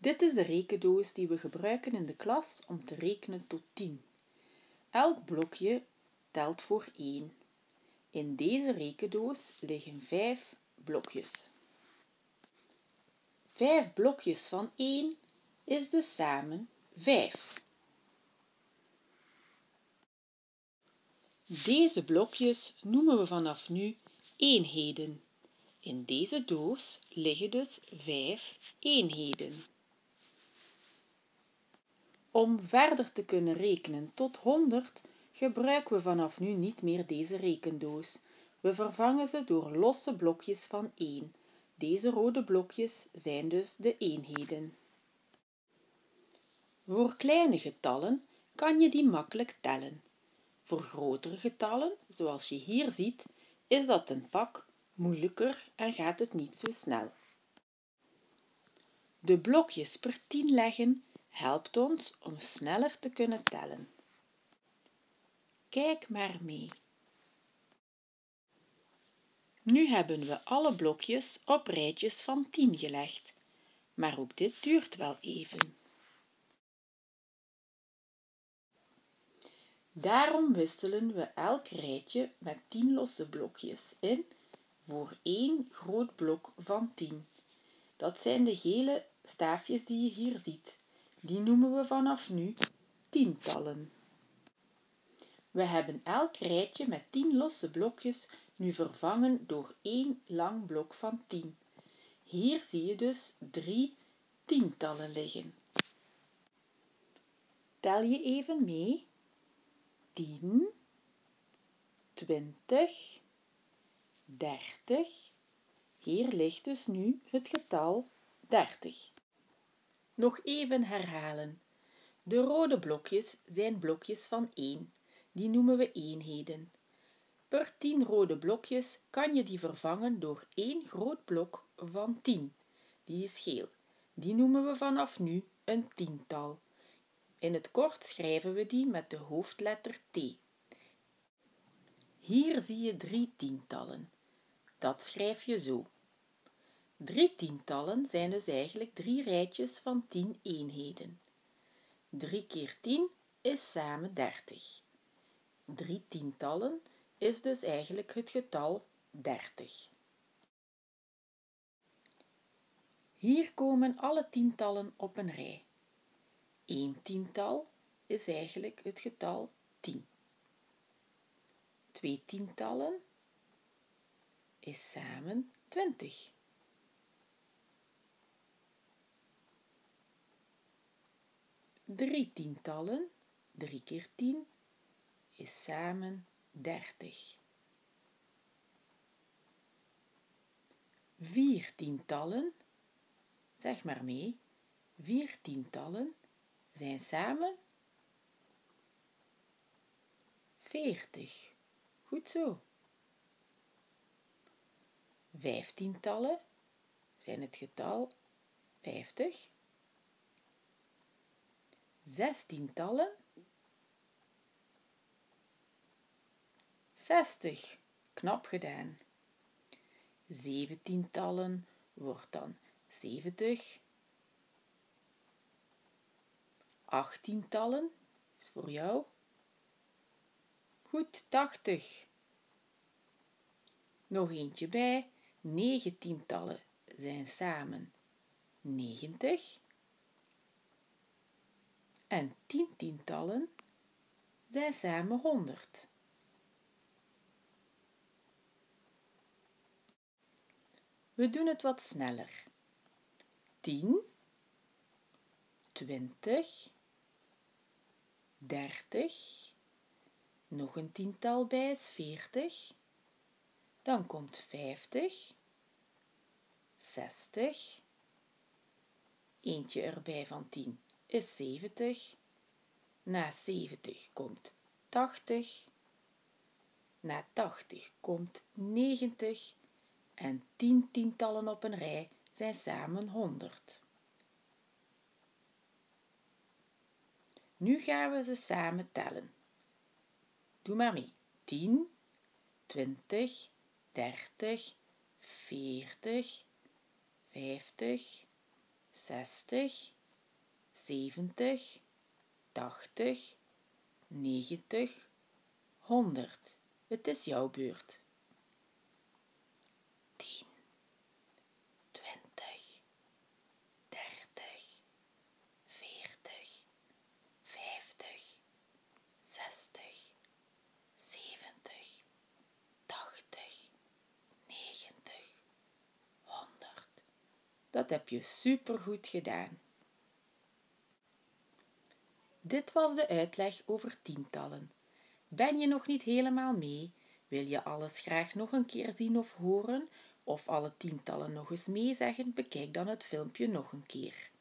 Dit is de rekendoos die we gebruiken in de klas om te rekenen tot 10. Elk blokje telt voor 1. In deze rekendoos liggen 5 blokjes. 5 blokjes van 1 is dus samen 5. Deze blokjes noemen we vanaf nu eenheden. In deze doos liggen dus 5 eenheden. Om verder te kunnen rekenen tot 100 gebruiken we vanaf nu niet meer deze rekendoos. We vervangen ze door losse blokjes van 1. Deze rode blokjes zijn dus de eenheden. Voor kleine getallen kan je die makkelijk tellen. Voor grotere getallen, zoals je hier ziet, is dat een pak moeilijker en gaat het niet zo snel. De blokjes per 10 leggen helpt ons om sneller te kunnen tellen. Kijk maar mee. Nu hebben we alle blokjes op rijtjes van 10 gelegd, maar ook dit duurt wel even. Daarom wisselen we elk rijtje met 10 losse blokjes in voor 1 groot blok van 10. Dat zijn de gele staafjes die je hier ziet. Die noemen we vanaf nu tientallen. We hebben elk rijtje met 10 losse blokjes nu vervangen door 1 lang blok van 10. Hier zie je dus 3 tientallen liggen. Tel je even mee. 10, 20, 30. Hier ligt dus nu het getal 30. Nog even herhalen. De rode blokjes zijn blokjes van 1. Die noemen we eenheden. Per 10 rode blokjes kan je die vervangen door 1 groot blok van 10. Die is geel. Die noemen we vanaf nu een tiental. In het kort schrijven we die met de hoofdletter T. Hier zie je 3 tientallen. Dat schrijf je zo. 3 tientallen zijn dus eigenlijk 3 rijtjes van 10 eenheden. 3 keer 10 is samen 30. 3 tientallen is dus eigenlijk het getal 30. Hier komen alle tientallen op een rij. 1 tiental is eigenlijk het getal 10. 2 tientallen is samen 20. 3 tientallen, 3 keer 10, is samen 30. 4 tientallen, zeg maar mee, 4 tientallen zijn samen 40. Goed zo. 5 tientallen zijn het getal 50. 6 tientallen, 60. Knap gedaan. 7 tientallen wordt dan 70. 8 tientallen is voor jou. Goed, 80. Nog eentje bij. 9 tientallen zijn samen 90. En 10 tientallen zijn samen 100. We doen het wat sneller. 10, 20, 30, nog een tiental bij is 40, dan komt 50, 60, eentje erbij van 10 is 70, na 70 komt 80, na 80 komt 90 en 10 tientallen op een rij zijn samen 100. Nu gaan we ze samen tellen. Doe maar mee. 10, 20, 30, 40, 50, 60, 70, 80, 90, 100. Het is jouw beurt. 10, 20, 30, 40, 50, 60, 70, 80, 90, 100. Dat heb je supergoed gedaan. Dit was de uitleg over tientallen. Ben je nog niet helemaal mee? Wil je alles graag nog een keer zien of horen? Of alle tientallen nog eens meezeggen? Bekijk dan het filmpje nog een keer.